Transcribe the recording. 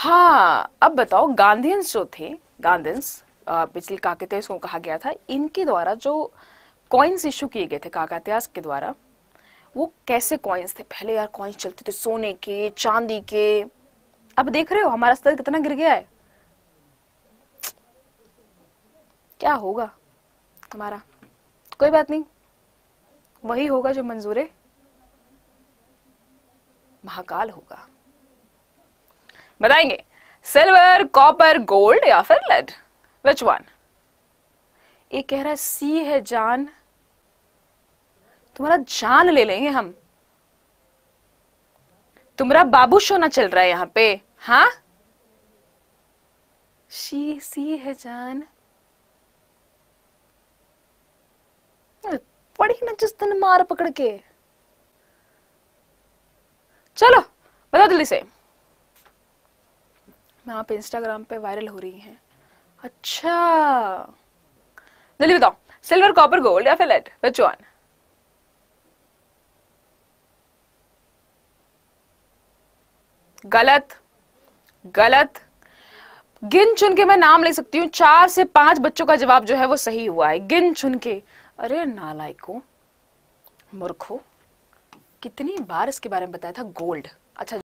हाँ, अब बताओ, गांधीयंस जो थे, गांधीयंस पिछले काकतीय को कहा गया था, इनके द्वारा जो कॉइन्स इशू किए गए थे काकतीय के द्वारा, वो कैसे कॉइन्स थे? पहले यार कॉइन्स चलते थे सोने के, चांदी के। अब देख रहे हो हमारा स्तर कितना गिर गया है। क्या होगा हमारा? कोई बात नहीं, वही होगा जो मंजूर महाकाल होगा। बताएंगे, सिल्वर, कॉपर, गोल्ड या फिर लेड? Which one? ये कह रहा है सी है जान, तुम्हारा जान ले लेंगे हम। तुम्हारा बाबू शोना चल रहा है यहाँ पे? हाँ, सी है जान। पड़ी ना जिस दिन मार पकड़ के। चलो बताओ जल्दी से। यहाँ पे इंस्टाग्राम पे वायरल हो रही हैं। अच्छा, जल्दी बताओ, सिल्वर, कॉपर, गोल्ड या फिर लेड? Which one? गलत, गलत। गिन चुन के मैं नाम ले सकती हूँ, 4 से 5 बच्चों का जवाब जो है वो सही हुआ है, गिन चुन के। अरे नालायको, मूर्खो, कितनी बार इसके बारे में बताया था, गोल्ड। अच्छा